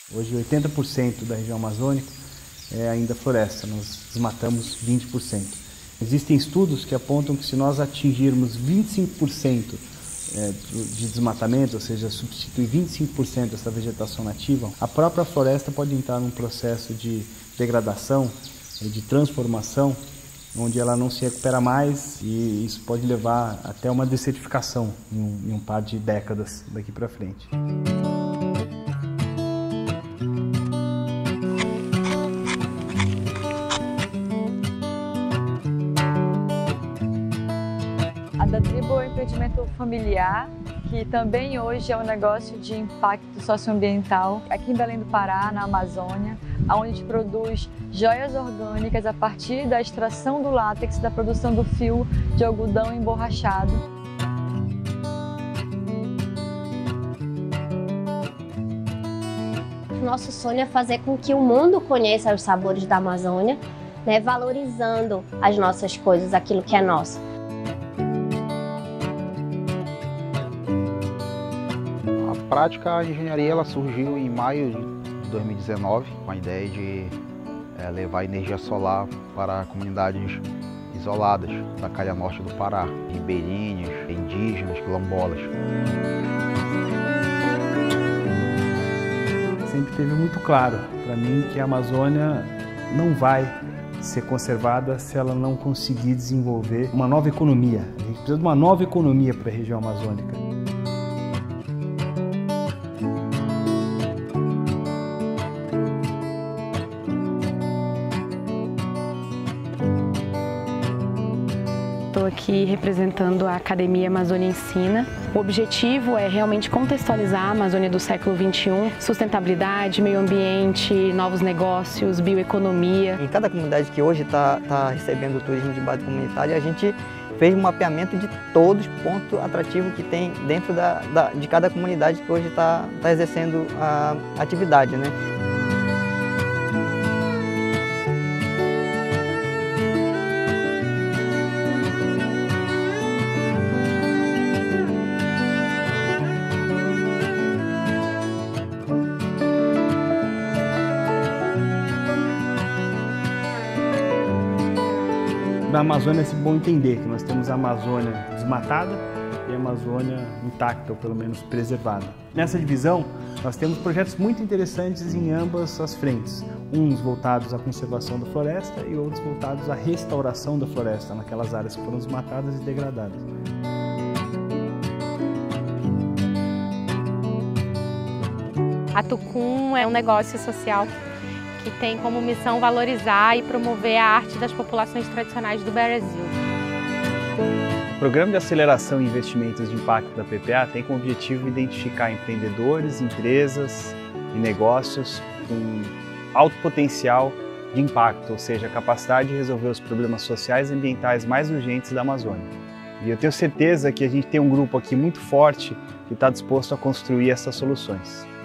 Hoje 80% da região amazônica é ainda floresta, nós desmatamos 20%. Existem estudos que apontam que se nós atingirmos 25% de desmatamento, ou seja, substituir 25% dessa vegetação nativa, a própria floresta pode entrar num processo de degradação, de transformação, onde ela não se recupera mais, e isso pode levar até uma desertificação em um par de décadas daqui para frente. A da tribo é um empreendimento familiar, que também hoje é um negócio de impacto socioambiental, aqui em Belém do Pará, na Amazônia, onde a gente produz joias orgânicas a partir da extração do látex, da produção do fio de algodão emborrachado. Nosso sonho é fazer com que o mundo conheça os sabores da Amazônia, né, valorizando as nossas coisas, aquilo que é nosso. A prática, a engenharia, ela surgiu em maio de 2019, com a ideia de levar energia solar para comunidades isoladas da calha norte do Pará, ribeirinhos, indígenas, quilombolas. Sempre teve muito claro para mim que a Amazônia não vai ser conservada se ela não conseguir desenvolver uma nova economia. A gente precisa de uma nova economia para a região amazônica. Estou aqui representando a Academia Amazônia Ensina. O objetivo é realmente contextualizar a Amazônia do século XXI, sustentabilidade, meio ambiente, novos negócios, bioeconomia. Em cada comunidade que hoje está recebendo o turismo de base comunitária, a gente fez um mapeamento de todos os pontos atrativos que tem dentro de cada comunidade que hoje está exercendo a atividade, né? Na Amazônia é bom entender que nós temos a Amazônia desmatada e a Amazônia intacta, ou pelo menos preservada. Nessa divisão, nós temos projetos muito interessantes em ambas as frentes, uns voltados à conservação da floresta e outros voltados à restauração da floresta, naquelas áreas que foram desmatadas e degradadas. A Tucum é um negócio social que tem como missão valorizar e promover a arte das populações tradicionais do Brasil. O Programa de Aceleração e Investimentos de Impacto da PPA tem como objetivo identificar empreendedores, empresas e negócios com alto potencial de impacto, ou seja, a capacidade de resolver os problemas sociais e ambientais mais urgentes da Amazônia. E eu tenho certeza que a gente tem um grupo aqui muito forte que está disposto a construir essas soluções.